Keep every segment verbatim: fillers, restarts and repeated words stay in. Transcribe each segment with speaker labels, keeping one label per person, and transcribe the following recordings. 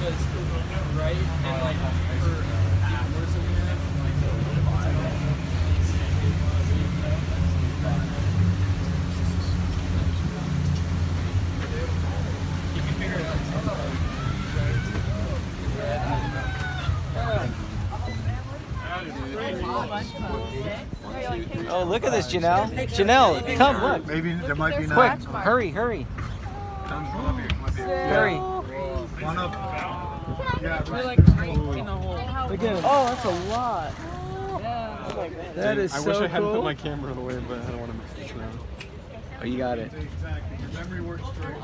Speaker 1: right? And like for hours of it, you can figure it out.
Speaker 2: Oh, look at this, Janelle. Janelle, come, look.
Speaker 3: Maybe there might be
Speaker 2: Quick, hurry, hurry. Hurry.
Speaker 3: One up. Yeah,
Speaker 1: We're like right in a hole.
Speaker 2: Look at it. Oh, that's a lot.
Speaker 1: Yeah. Oh my God.
Speaker 2: That is
Speaker 4: I
Speaker 2: so
Speaker 4: wish I hadn't
Speaker 2: cool.
Speaker 4: put my camera away, but I don't want to miss this now.
Speaker 2: Oh, you got it.
Speaker 3: exactly. Your memory works great.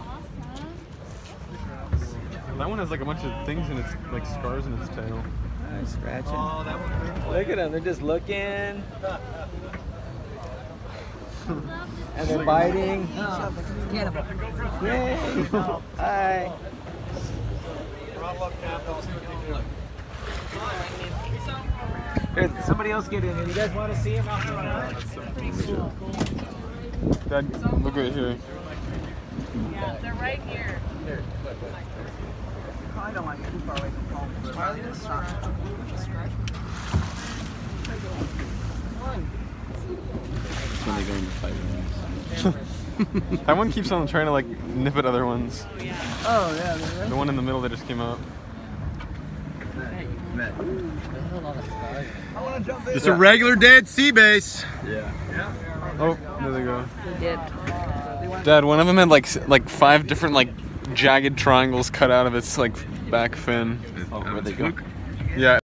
Speaker 4: That one has like a bunch of things in its, like scars in its tail.
Speaker 2: Oh, scratching.
Speaker 3: Oh, that one.
Speaker 2: Look at them. They're just looking. And they're biting.
Speaker 1: Cannibal.
Speaker 2: Yay. Hi. Here, somebody else get in here. You guys want to see him?
Speaker 4: Dad, look right here.
Speaker 5: Yeah, they're right here.
Speaker 1: I don't want to get too far away from home.
Speaker 4: When they go into fight. That one keeps on trying to like nip at other ones.
Speaker 1: Oh, yeah.
Speaker 4: The one in the middle that just came out.
Speaker 3: Just a regular dead sea bass.
Speaker 4: Yeah. Oh, there they go.
Speaker 1: They did.
Speaker 4: Dad, one of them had like s- like five different like jagged triangles cut out of its like back fin.
Speaker 3: Oh, where'd they go?
Speaker 4: Yeah.